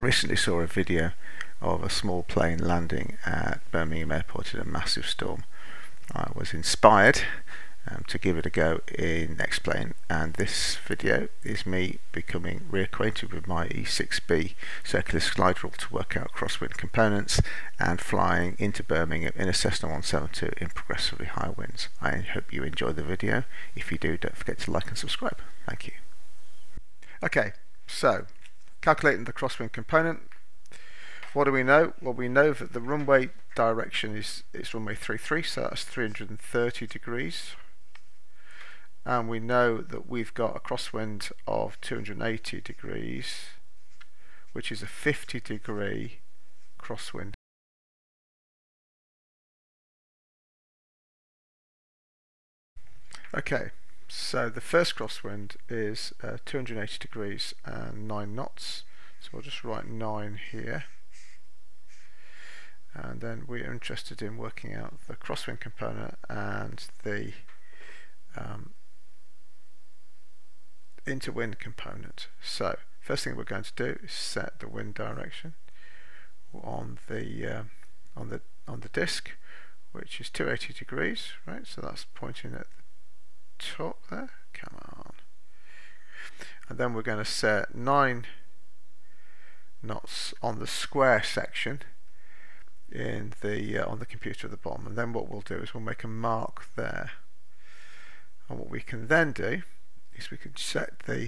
recently saw a video of a small plane landing at Birmingham Airport in a massive storm. I was inspired to give it a go in X-Plane, and this video is me becoming reacquainted with my E6B circular slide rule to work out crosswind components and flying into Birmingham in a Cessna 172 in progressively high winds. I hope you enjoy the video. If you do, don't forget to like and subscribe. Thank you. Okay, so calculating the crosswind component. What do we know? Well, we know that the runway direction is runway 33, so that's 330 degrees. And we know that we've got a crosswind of 280 degrees, which is a 50 degree crosswind. Okay, so the first crosswind is 280 degrees and 9 knots. So we'll just write 9 here. And then we're interested in working out the crosswind component and the interwind component. So first thing we're going to do is set the wind direction on the disc, which is 280 degrees, right? So that's pointing at the top there. Come on. And then we're going to set 9 knots on the square section in the on the computer at the bottom, and then what we'll do is we'll make a mark there. And what we can then do is we can set the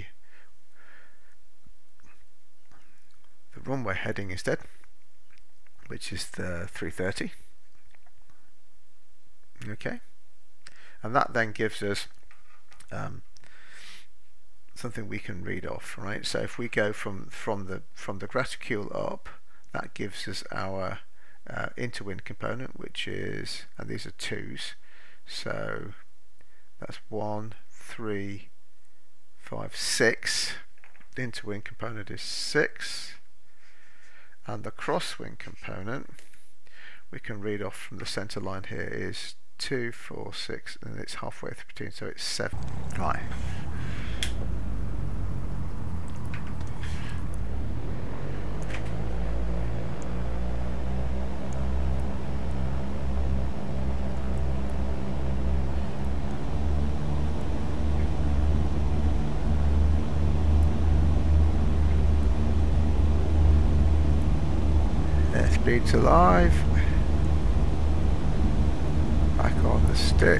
runway heading instead, which is the 330. Okay, and that then gives us something we can read off, right? So if we go from the graticule up, that gives us our interwind component, which is, and these are 2s, so that's 1, 3, 5, 6. The interwind component is 6, and the crosswind component we can read off from the center line here is 2, 4, 6, and it's halfway between, so it's 7. Right. Speed's alive. Back on the stick.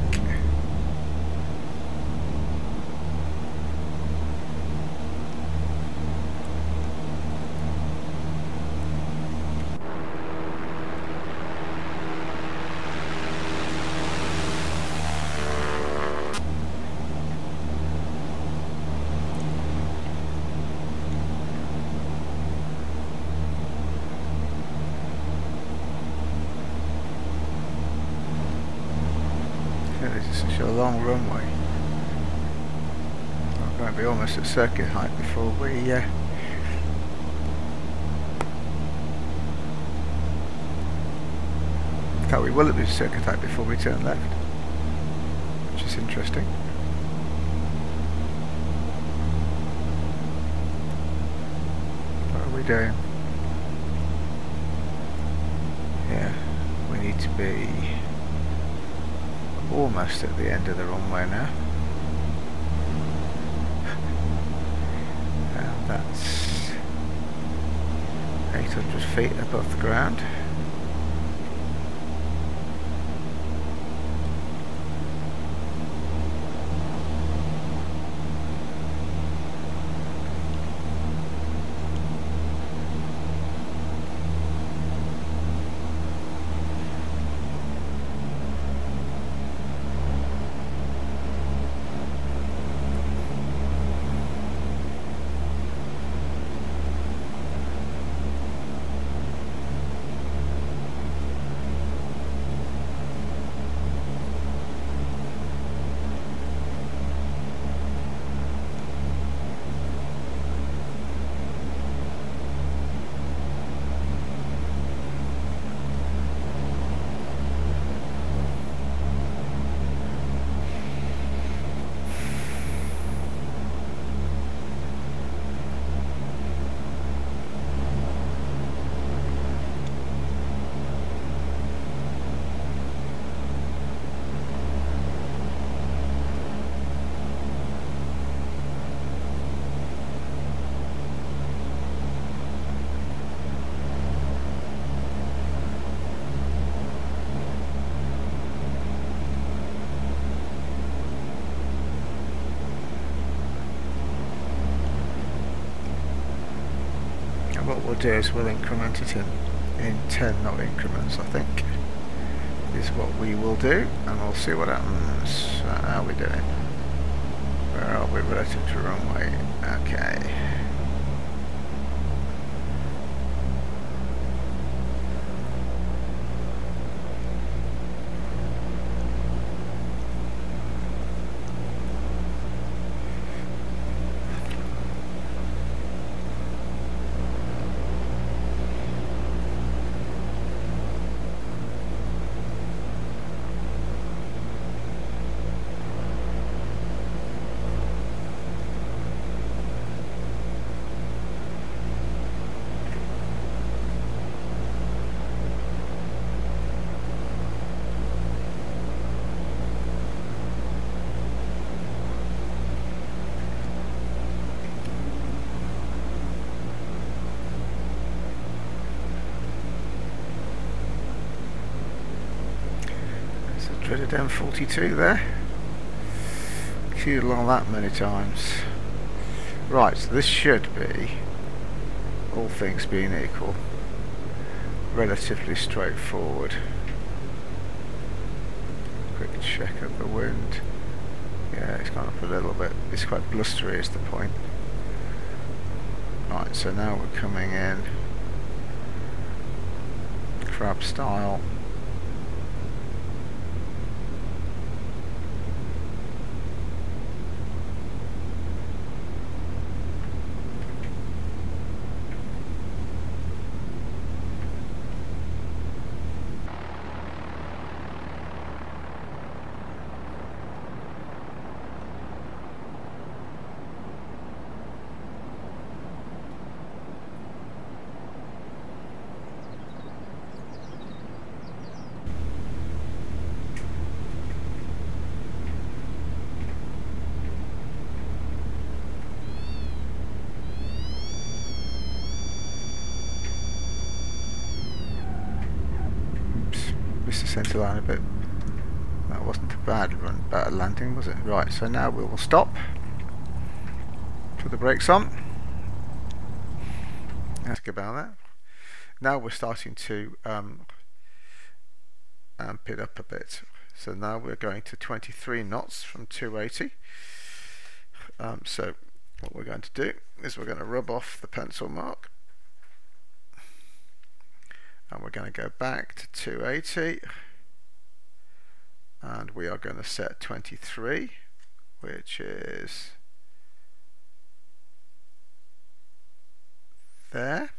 This is such a long runway. We're going to be almost at circuit height before we in fact we will be at circuit height before we turn left, which is interesting. What are we doing? Yeah, we need to be almost at the end of the runway now, and that's 800 feet above the ground. what we'll do is we'll increment it in 10 knot increments, I think, is what we will do, and we'll see what happens. So how are we doing? Where are we relative to runway? Okay. Dreaded M42 there. Queued along that many times. Right, so this should be, all things being equal, relatively straightforward. Quick check of the wind. Yeah, it's gone up a little bit. It's quite blustery is the point. Right, so now we're coming in crab style. Missed the centre line a bit. That wasn't a bad run, bad landing, was it? Right, so now we will stop. Put the brakes on. Ask about that. Now we're starting to amp it up a bit. So now we're going to 23 knots from 280. So what we're going to do is we're going to rub off the pencil mark. And we're going to go back to 280, and we are going to set 23, which is there.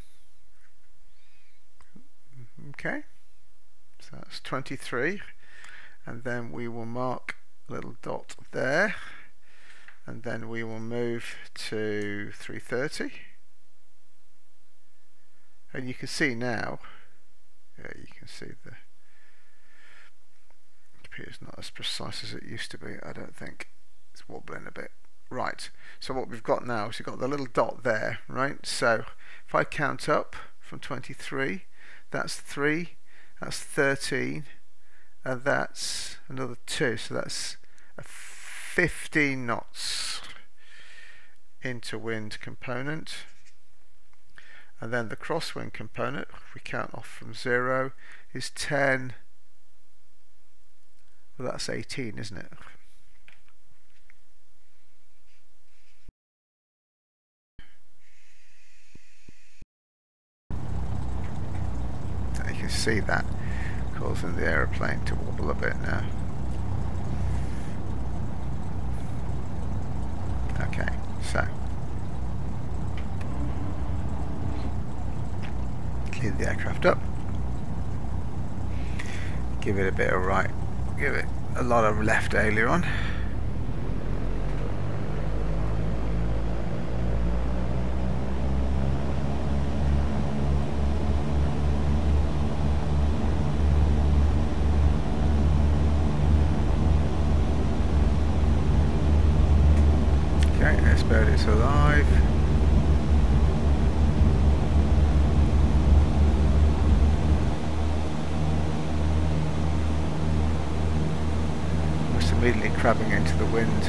Okay, so that's 23, and then we will mark a little dot there, and then we will move to 330, and you can see now. Yeah, you can see the computer's not as precise as it used to be, I don't think. It's wobbling a bit. Right, so what we've got now is we've got the little dot there, right? So if I count up from 23, that's 3, that's 13, and that's another 2, so that's a 15 knots into wind component. And then the crosswind component, if we count off from 0, is 10. Well, that's 18, isn't it? And you can see that causing the aeroplane to wobble a bit now. Okay, so clear the aircraft up, give it a bit of right, give it a lot of left aileron, okay, S-bird is alive. Immediately crabbing into the wind.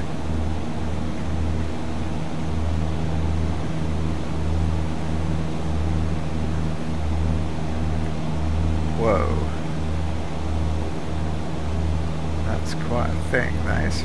quite a thing, that is.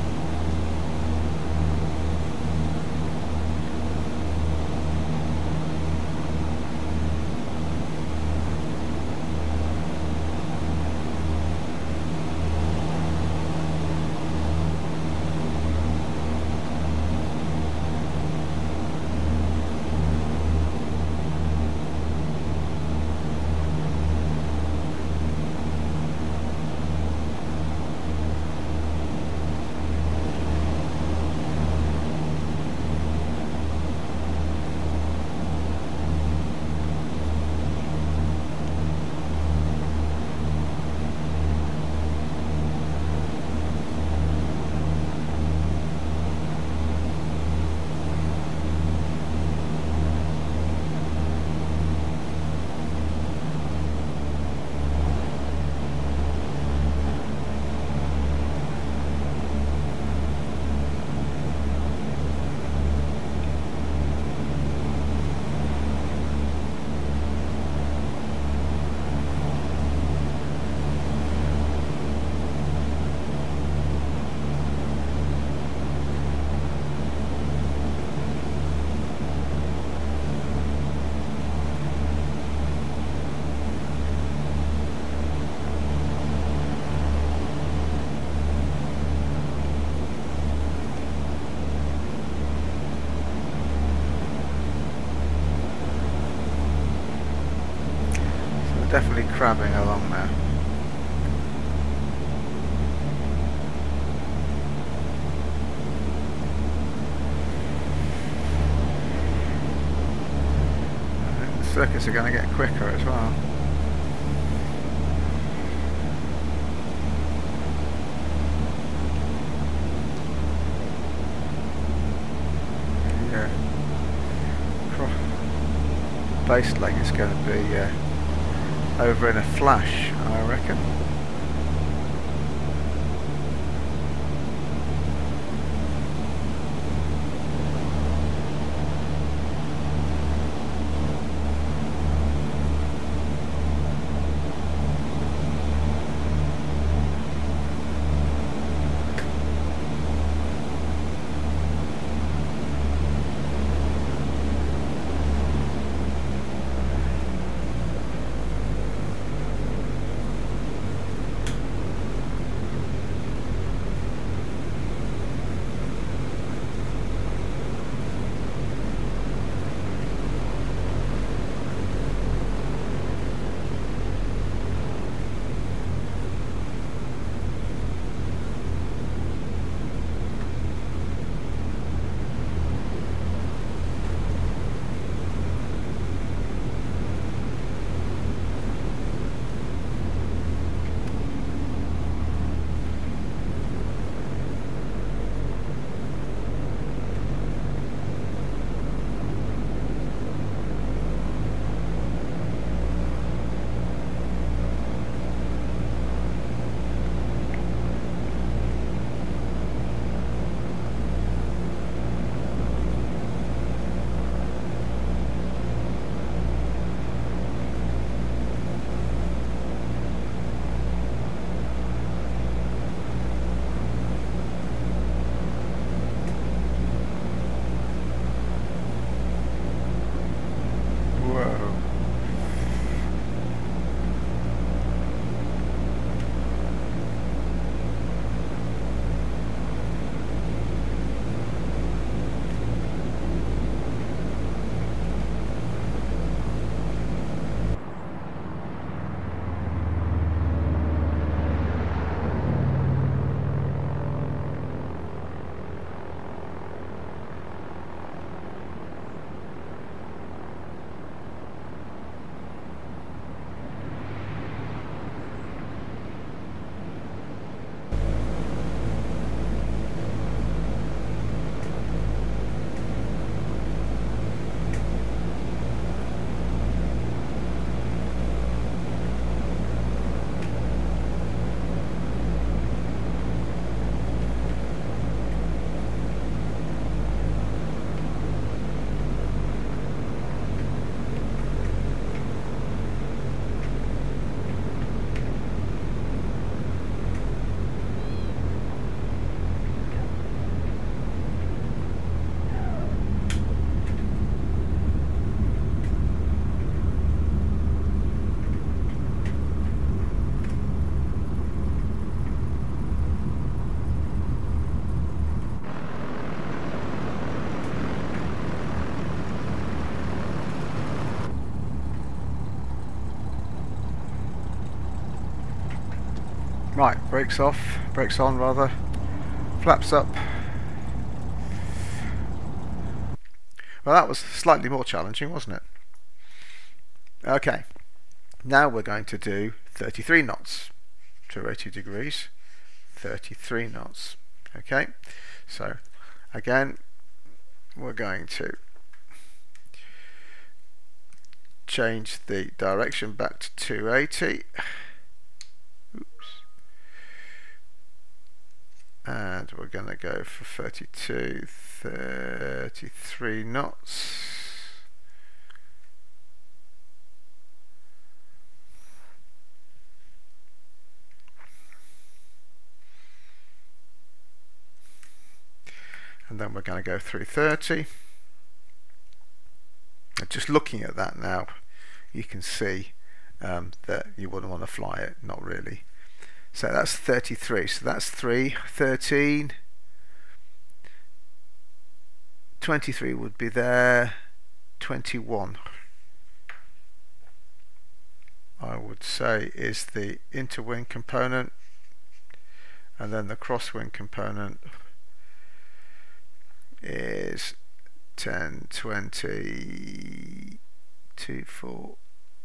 Definitely crabbing along there. I think the circuits are going to get quicker as well. Yeah. Base lane is going to be over in a flash, I reckon. Right, brakes off, brakes on rather, flaps up. Well, that was slightly more challenging, wasn't it? Okay, now we're going to do 33 knots to 80 degrees, 33 knots. Okay, so again, we're going to change the direction back to 280. Oops. And we're going to go for 33 knots. And then we're going to go through 30. And just looking at that now, you can see that you wouldn't want to fly it, not really. So that's 33, so that's 3, 13, 23 would be there, 21 I would say is the interwing component, and then the crosswing component is 10, 20, 2, 4,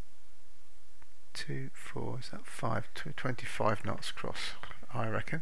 2, 4, is that 5, 25 knots cross, I reckon.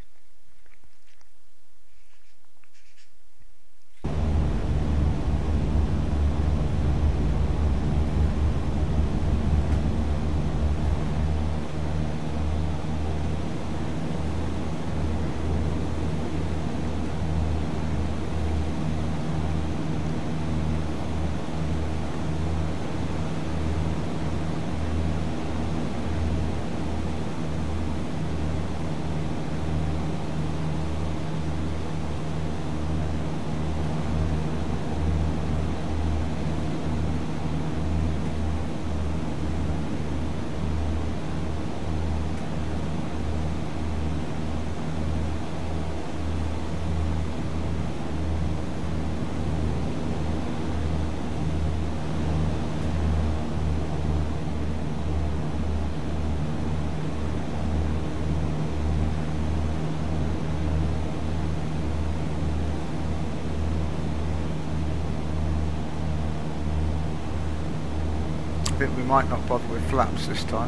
I think we might not bother with flaps this time.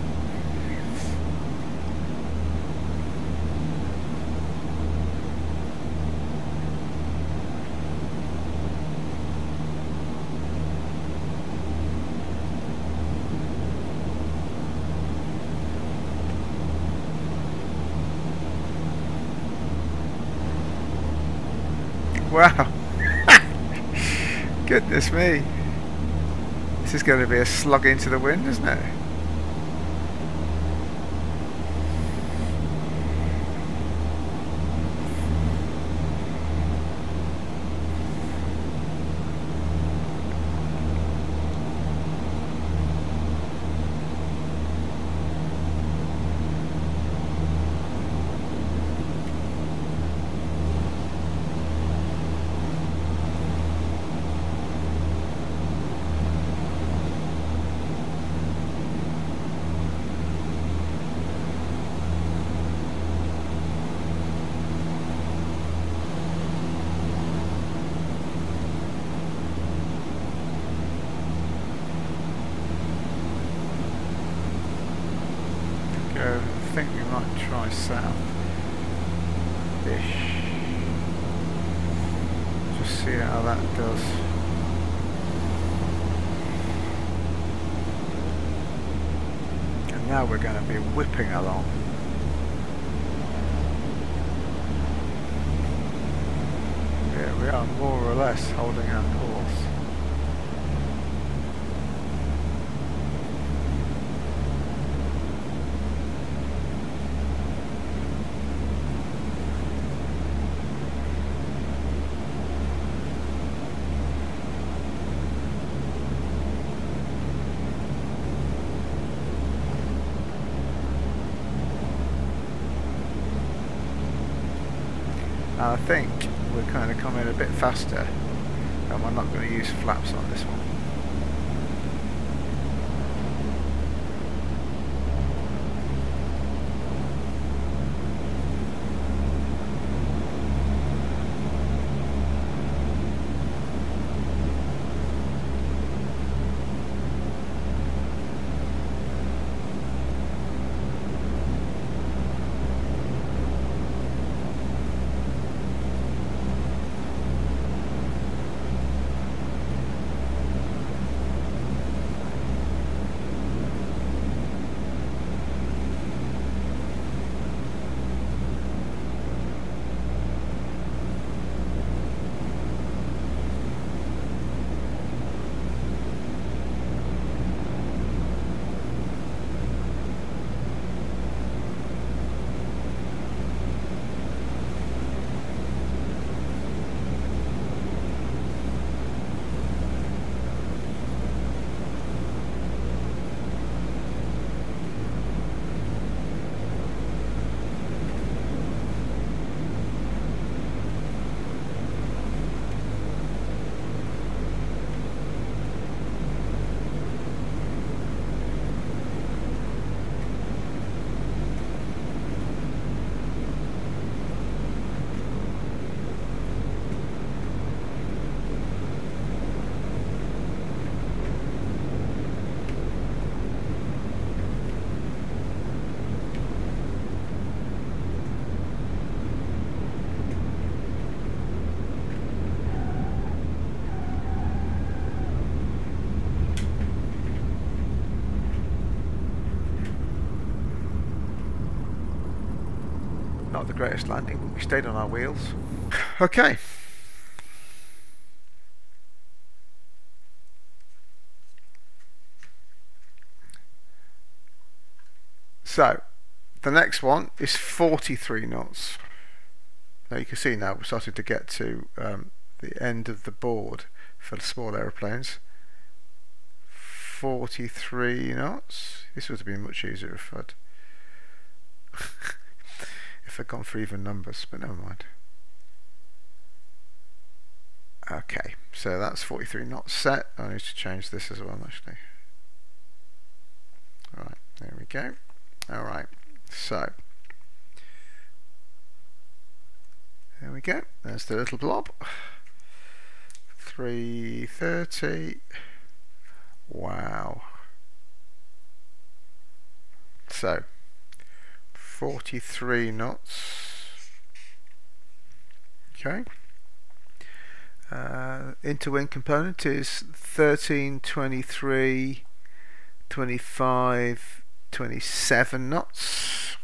Wow. Goodness me. This is going to be a slug into the wind, isn't it? I think we might try south-ish. Just see how that does. And now we're going to be whipping along. Yeah, we are more or less holding our course. I think we're kind of coming a bit faster, and we're not going to use flaps on this one. Not the greatest landing, but we stayed on our wheels. Okay. So, the next one is 43 knots. Now you can see now we're starting to get to the end of the board for the small aeroplanes. 43 knots. This would have been much easier if I'd gone for even numbers, but never mind. Okay, so that's 43 knots set. I need to change this as well, actually. Alright, there we go. Alright, so there we go. There's the little blob. 330. Wow. So 43 knots. Okay. Interwind component is 13, 23, 25, 27 knots.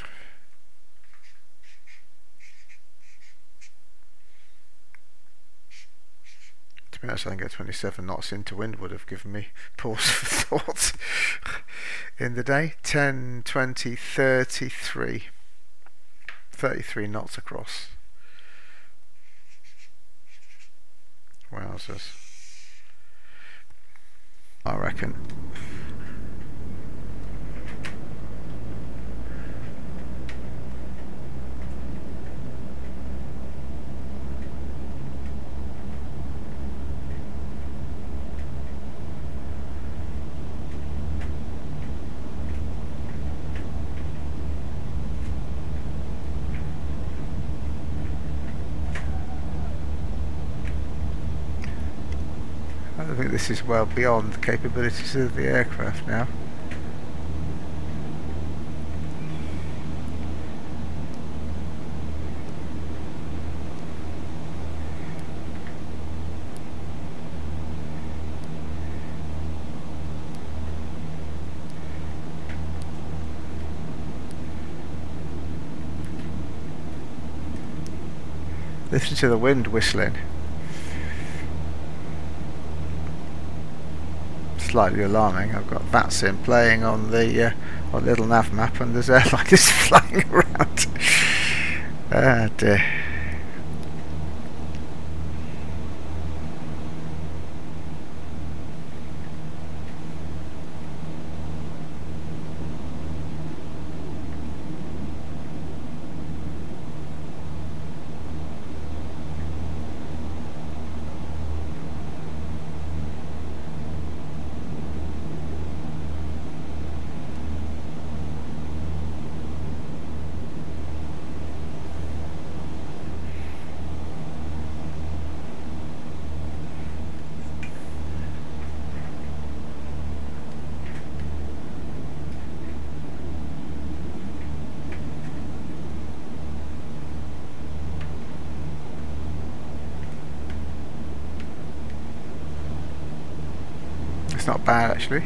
To be honest, I think a 27 knots interwind would have given me pause for thought in the day. 10, 20, 33. 33 knots across. Wowzers. I reckon. I think this is well beyond the capabilities of the aircraft now. Listen to the wind whistling. Slightly alarming. I've got VATSIM playing on the little nav map, and there's airliners flying around. Ah dear. It's not bad actually.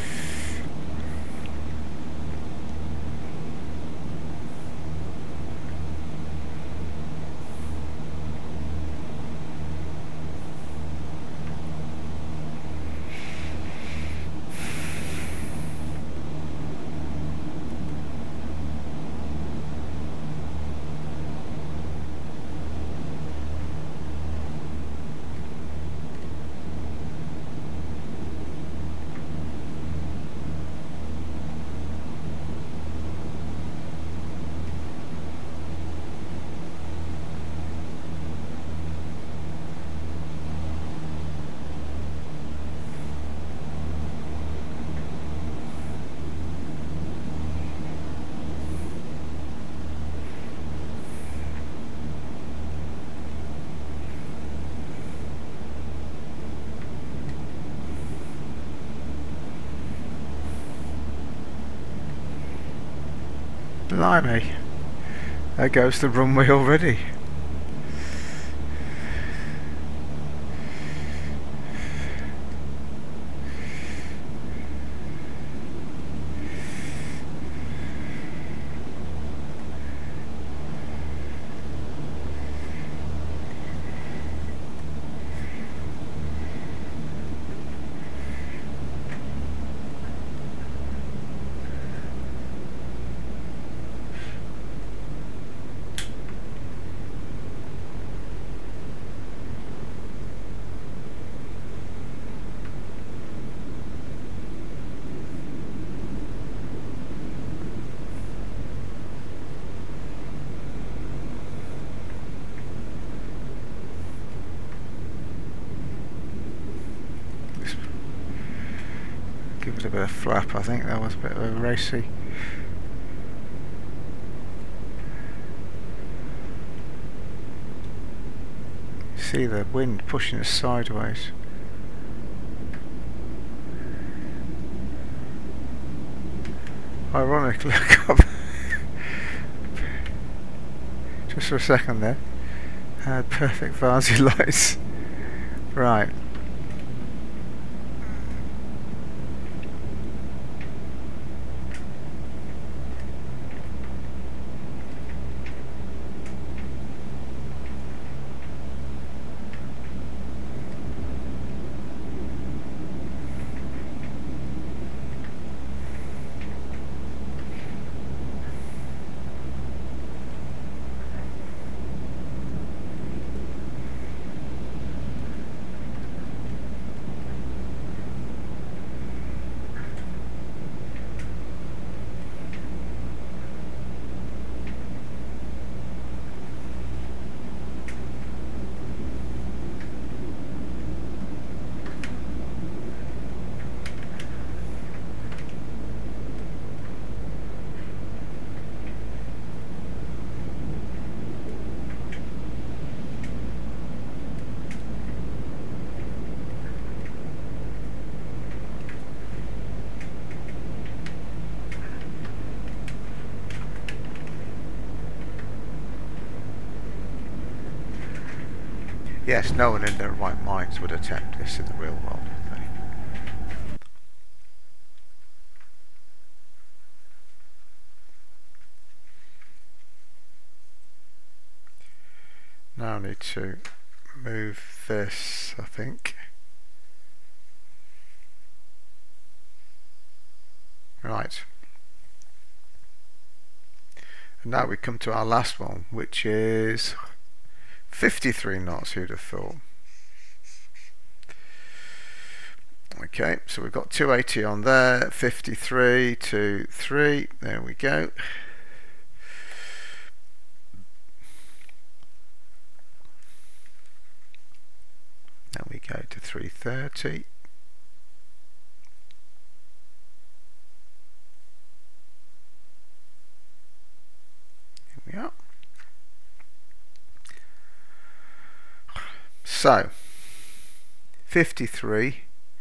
Blimey, there goes the runway already. was a bit of flap, I think. That was a bit of a racy. See the wind pushing us sideways. Ironically, just for a second there, had perfect Varsi lights. Right. Yes, no one in their right minds would attempt this in the real world, would they? Now I need to move this, I think. Right. And now we come to our last one, which is 53 knots, who'd have thought. Okay, so we've got 280 on there, 53, 2, 3, there we go. Then we go to 330. Here we are. So, 53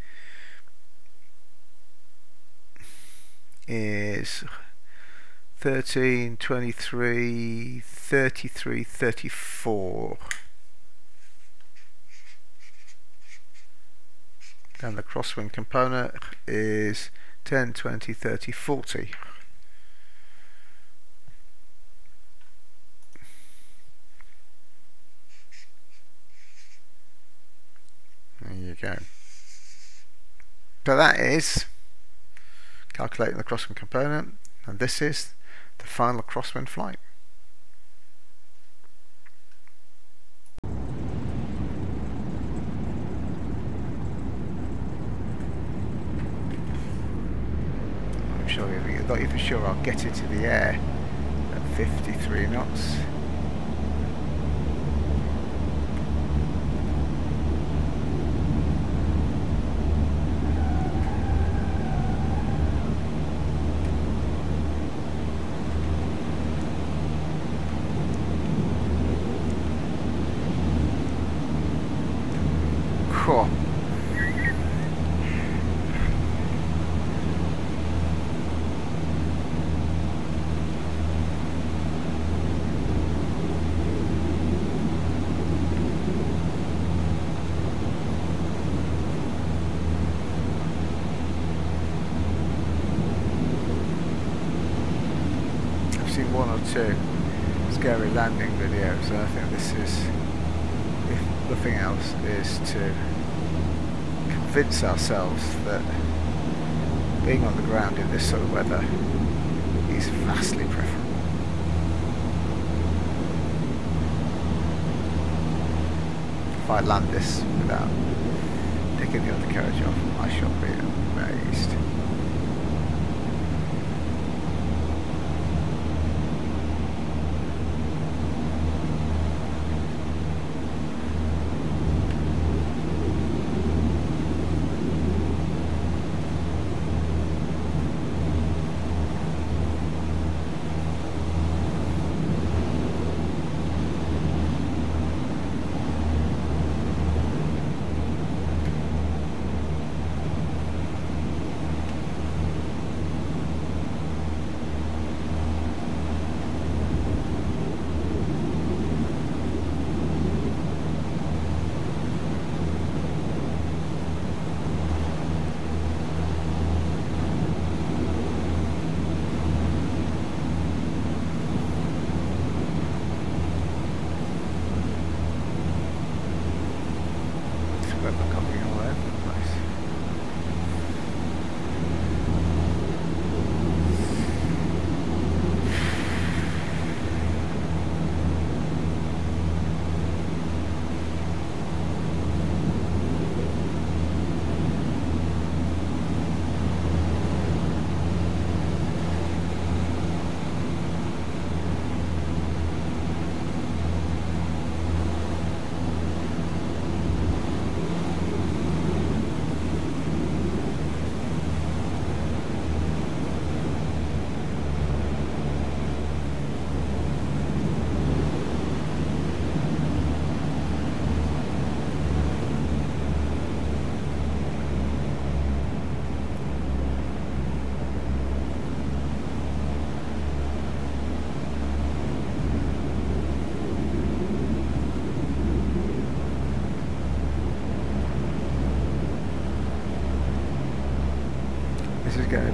is 13, 23, 33, 34. Then the crosswind component is 10, 20, 30, 40. There you go. So that is calculating the crosswind component, and this is the final crosswind flight. I'm sure not even sure I'll get it to the air at 53 knots. Cool. I've seen one or two scary landing videos, and I think this is, if nothing else, is to convince ourselves that being on the ground in this sort of weather is vastly preferable. If I land this without taking the undercarriage off, I shall be amazed.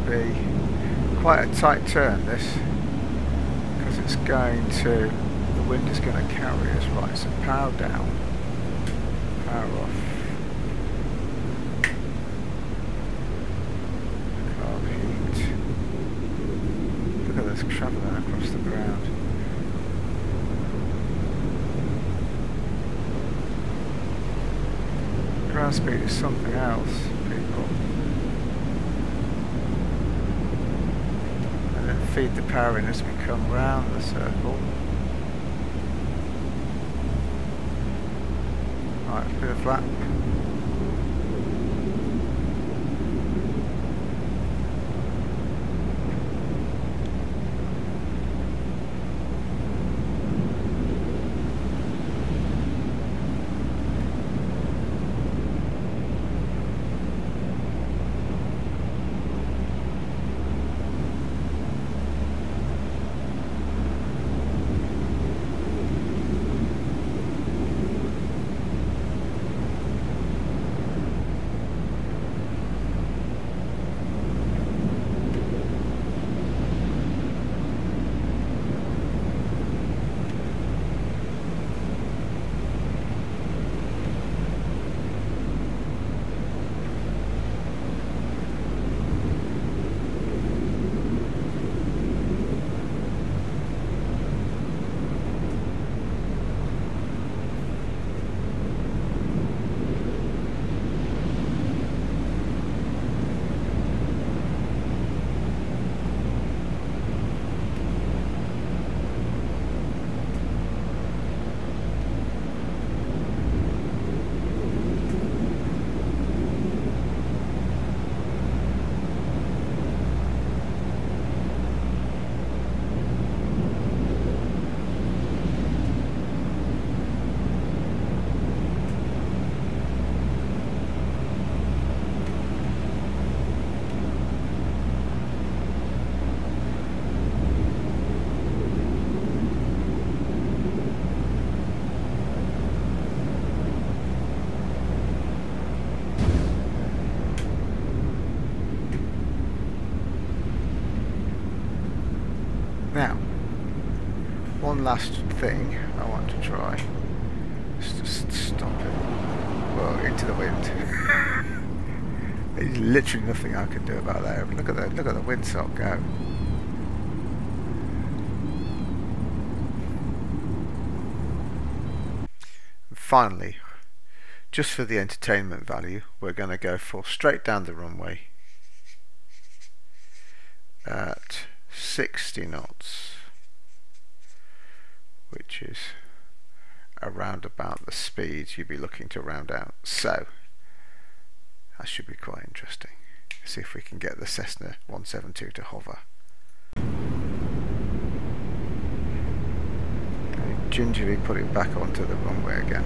be quite a tight turn, this, because it's going to, the wind is going to carry us. Right, so power down, power off, carb heat. Look at this travelling across the ground. Ground speed is something else, people. And then feed the power in as we come round the circle. Right, a bit of flap. Now, one last thing I want to try is just stop it. Well, into the wind. There's literally nothing I can do about that. Look at the windsock go. And finally, just for the entertainment value, we're going to go for straight down the runway at 60 knots, which is around about the speed you'd be looking to round out. So that should be quite interesting. See if we can get the Cessna 172 to hover. And gingerly put it back onto the runway again.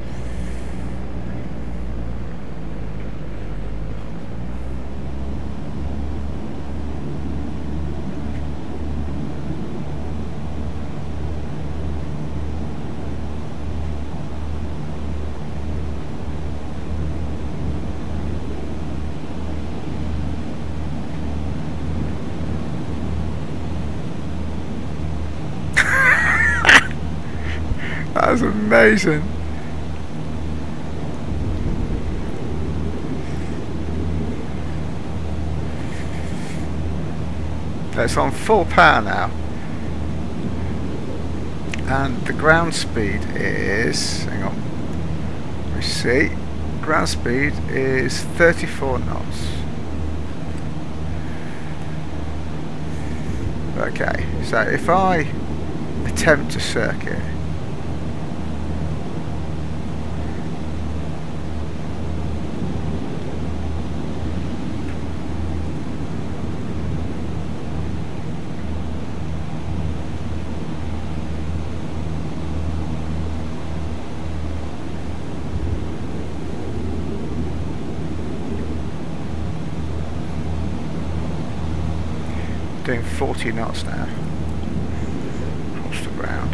That's amazing. It's on full power now, and the ground speed is, hang on, let me see, ground speed is 34 knots. Okay, so if I attempt to circuit, doing 40 knots now across the ground.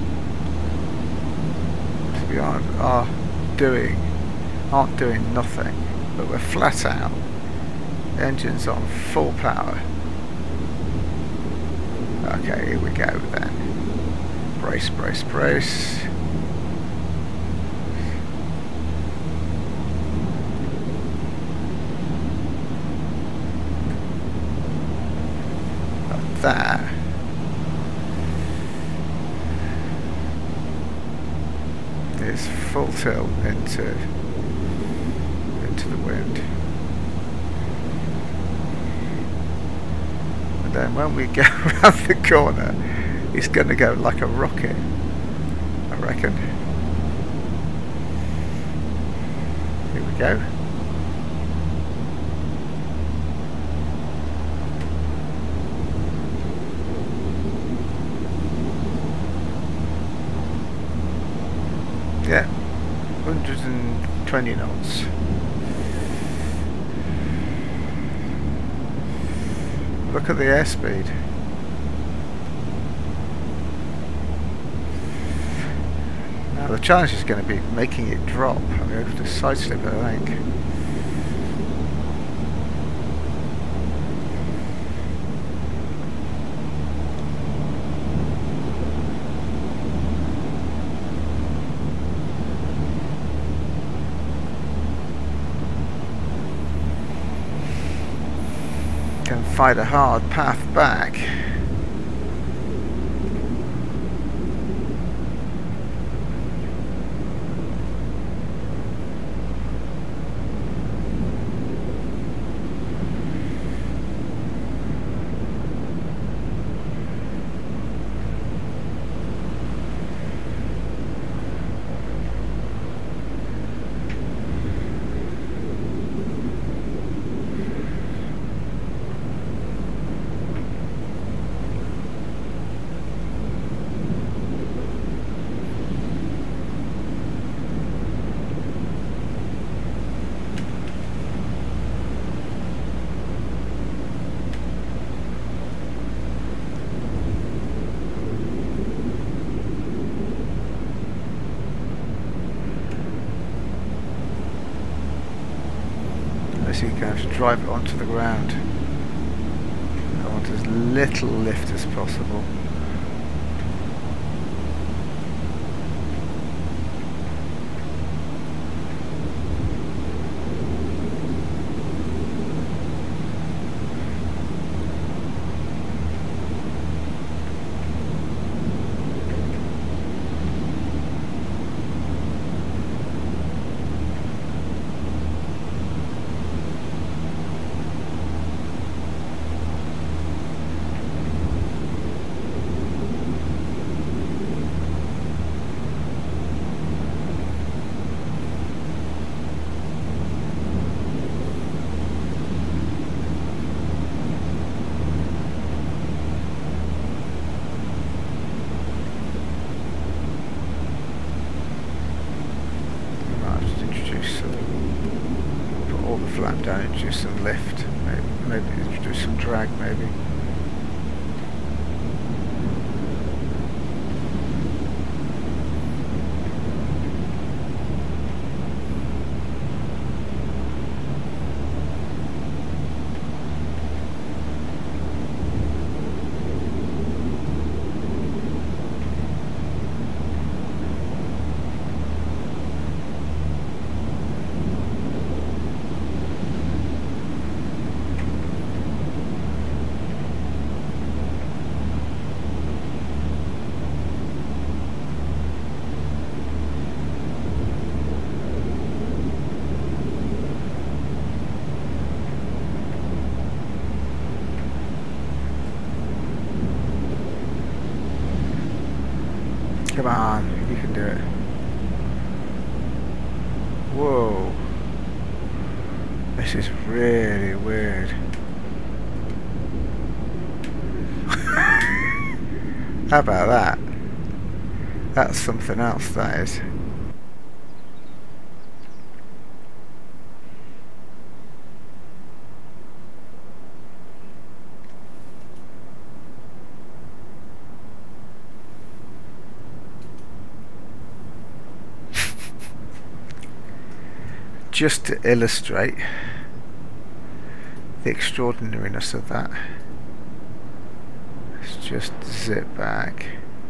So we aren't doing nothing, but we're flat out Engines on full power. Okay, here we go then. Brace, brace, brace. Like that. Is full tilt into the wind. And then when we go around the corner, it's going to go like a rocket, I reckon. Here we go. Yeah, 120 knots. Look at the airspeed. Now the challenge is going to be making it drop. I'm going to have to side slip it, I think. Can find a hard path back. So you're going to have to drive it onto the ground. I want as little lift as possible. Flat down, introduce some lift, maybe introduce some drag, maybe. Come on, you can do it. Whoa. This is really weird. How about that? That's something else, that is. Just to illustrate the extraordinariness of that. Let's just zip back.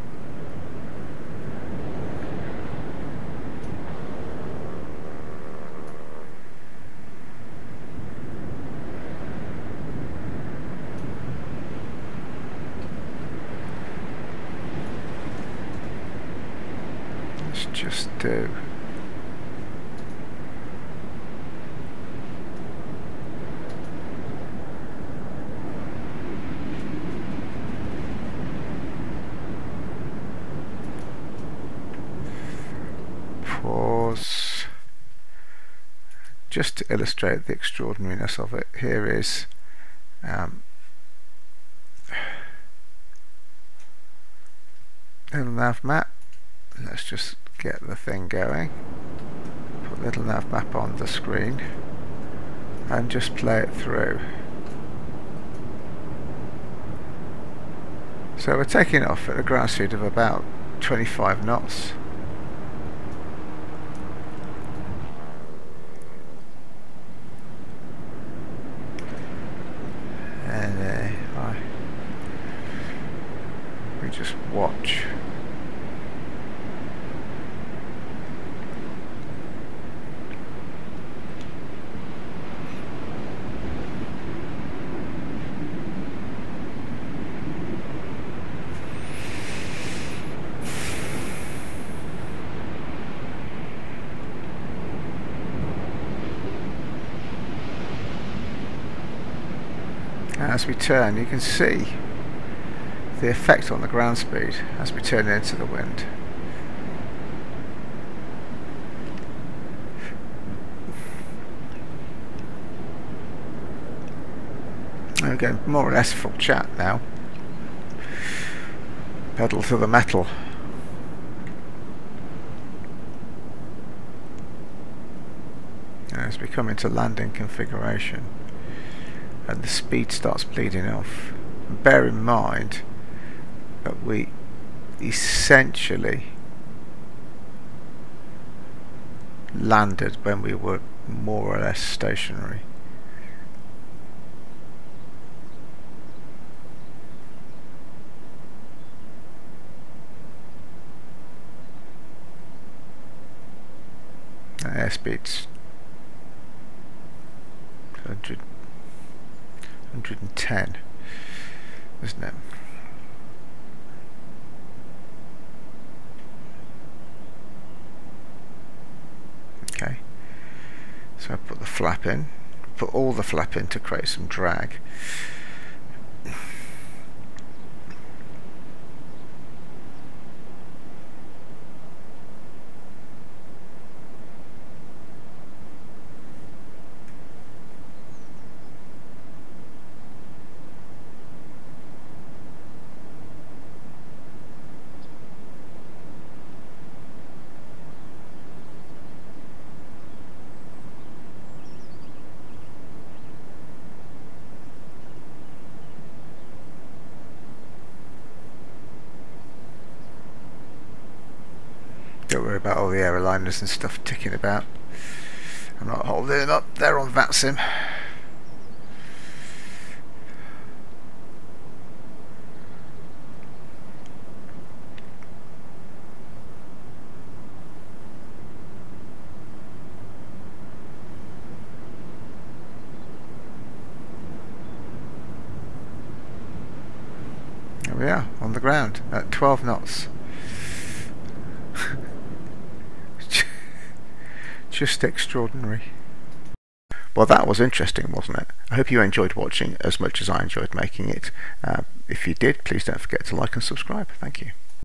Let's just do pause just to illustrate the extraordinariness of it. Here is little nav map. Let's just get the thing going, put little nav map on the screen and just play it through. So we're taking off at a ground speed of about 25 knots. And we just watch. As we turn, you can see the effect on the ground speed as we turn into the wind. And again, more or less full chat now. Pedal to the metal. And as we come into landing configuration, and the speed starts bleeding off. And bear in mind that we essentially landed when we were more or less stationary. Airspeed's 110, isn't it? Okay, so I put the flap in, put all the flap in to create some drag. Don't worry about all the airliners and stuff ticking about. I'm not holding them up, they're on VATSIM. There we are, on the ground at 12 knots. Just extraordinary. Well, that was interesting, wasn't it? I hope you enjoyed watching as much as I enjoyed making it. If you did, please don't forget to like and subscribe. Thank you.